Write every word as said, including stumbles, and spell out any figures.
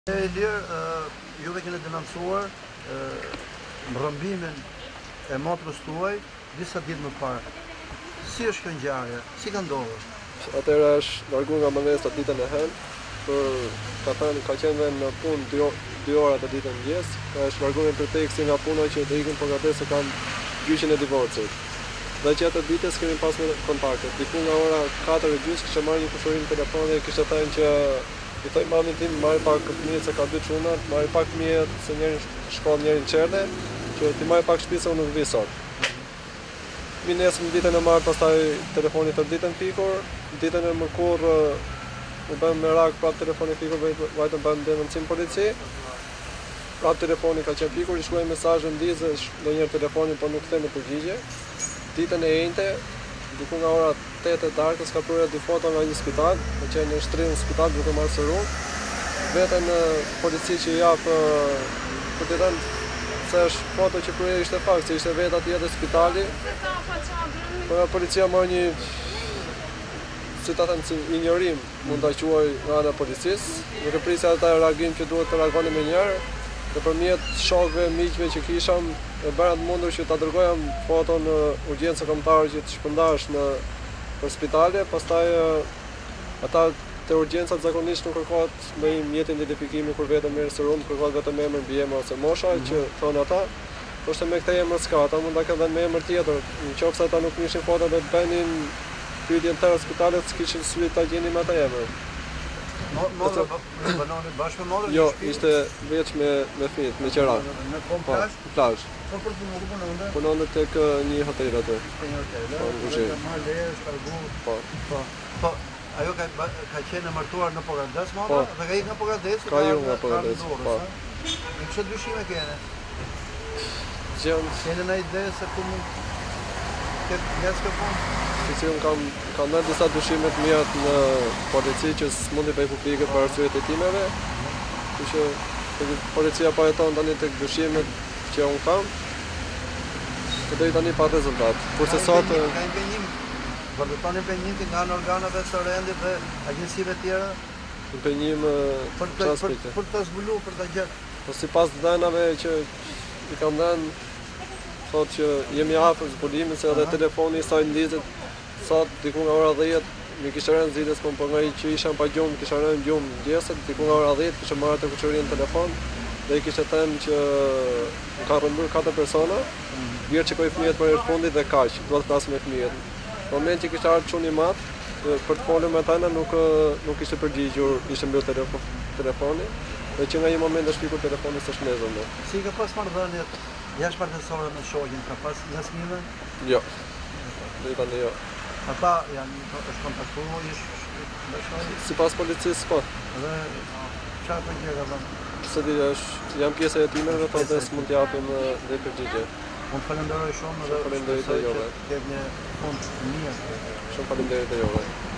E lirë, juve keni denoncuar mbrëmbimin e motrës tuaj disa ditë më parë. Si është kjo ngjarje? Si ka ndodhur? Atëherë është larguar nga Mallesta ditën e hënë, për ka thënë ka qenë në punë dy, dy ora të ditën mëngjes, ka është larguar me preteksti nga puna që të ikin për gatë se kanë gjyqin e divorcit. Dhe që atë ditës kemi pas me kontakte. Diku nga ora katër e gjys kishte marrë një kushërim telefoni dhe kishte thënë që i thoj mamin tim marrë pak fëmijët se ka dy çuna, marrë pak fëmijët se njëri shkon njëri në çerdhe, që ti marrë pak shtëpi se unë nuk vi sot. Mi nesër ditën e marrë pastaj telefoni të ditën fikur, ditën e mërkurë u bëm me rak prap telefoni fikur, vajtëm bëm denoncim polici. Prap telefoni ka qenë fikur, i shkruaj mesazhe ndizë ndonjëherë telefoni por nuk kthen në përgjigje. Ditën e njëjtë, diku nga ora tetë e darkës ka prurë dy foto nga një spital, ka qenë në shtrim në spital duke marrë serum. Vetën polici që jap për të thënë se është foto që prurë ishte fakt, se ishte vetë atje te spitali. Por policia morë një, si ta thënë, si injorim mund ta quaj nga ana e policisë, duke prisja ata reagim që duhet të reagonin më njëherë. Dhe përmjet shokëve, miqve që kisham, e bëra të mundur që ta dërgojam foto në urgjencë kombëtare që të shpërndash në për spitale, pastaj ata te urgjencat zakonisht nuk kërkohet me një mjet identifikimi kur vetëm merr serum, kërkohet vetëm emër, mbiemër ose mosha që thonë ata. Kurse me këtë emër s'ka, ata mund ta kenë me emër tjetër. Nëse ata nuk nishin foto dhe bënin pyetjen tërë spitalet, s'kishin sy ta gjenin me ata emër. Modra banoni bashkë me modrën? Jo, ishte veç me me fëmijët, me qira. Në kom plazh? Plazh. Po për punë ku punonte? Punonte tek një hotel aty. Te një hotel. Po, në kuzhinë. Ka marrë leje, shkargu. Po. Po. Po, ajo ka ka qenë e martuar në Pogadas modra dhe ka ikur nga Pogadas. Ka ikur nga Pogadas. Po. Në çfarë dyshime kene? Gjën, Kene në ide se ku mund të ketë kjo punë? si unë kam kam ndër disa dyshime të mira në polici që s'mund të bëj publike për arsye të timeve. Kështu që policia po jeton tani tek dyshimet që unë kam. Të deri tani pa rezultat. Kurse sot ka impenjim, vërtetoni impenjim nga anë organeve të rendit dhe agjencive tjera impenjim për të për, për të zbuluar për ta gjetur. Po sipas dhënave që i kam dhënë, thotë që jemi afër zbulimit se edhe telefoni i saj ndizet sot diku nga ora dhjetë, mi kishte rënë zgjidhjes po po nga që isha pa gjumë, kisha rënë gjumë mëngjesit, diku nga ora dhjetë kishte marrë të kuçërin telefon dhe i kishte thënë që më ka rëmbur katër persona, vjerë që koj fëmijët për herë fundit dhe kaq, duhet të flas me fëmijët. Në moment që kishte ardhur çuni i madh, për të folur me ata nuk nuk ishte përgjigjur, ishte mbyll telefon, telefoni, dhe që nga një moment është fikur telefoni së shmezën. Si ka pas marrëdhëniet jashtëmartësore me shoqin, ka pas Jasmine? Jo. Dhe tani jo. Ata janë është kontaktuar ish sipas policisë po. Dhe çfarë po gjë ka dhënë? Se di është janë pjesë e timeve, po dhe s'mund të japim dhe përgjigje. Unë falenderoj shumë dhe falenderoj të juve. Ke një punë mirë. Shumë faleminderit të juve.